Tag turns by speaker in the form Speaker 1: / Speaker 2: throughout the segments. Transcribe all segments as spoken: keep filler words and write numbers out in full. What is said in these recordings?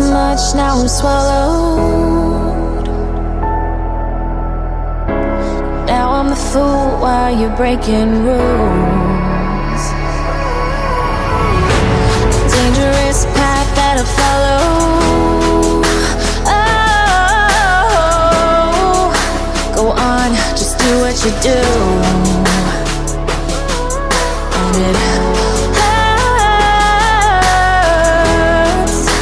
Speaker 1: much, now I'm swallowed. Now I'm the fool while you're breaking rules. Dangerous path that I follow. Oh, go on, just do what you do. And it hurts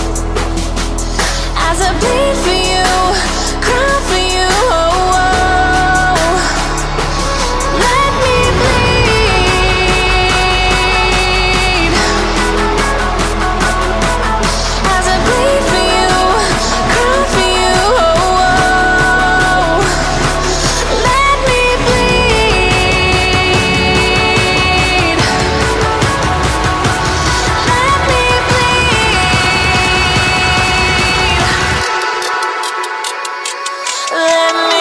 Speaker 1: as I bleed for you, cry for you. Oh, oh. Let me bleed as I bleed for you, cry for you. Oh, oh. Let me bleed. Let me bleed. Let me.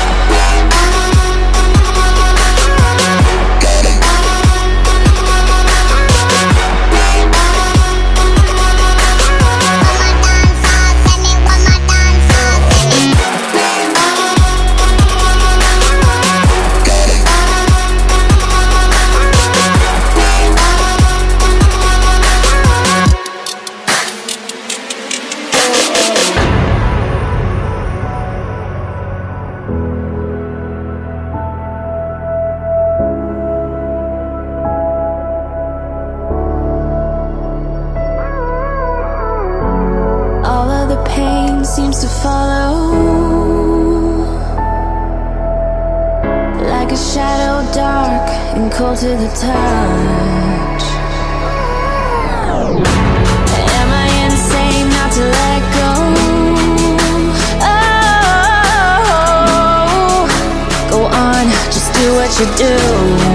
Speaker 1: All of the pain seems to follow, like a shadow dark and cold to the touch. Am I insane not to let go? Oh, go on, just do what you do.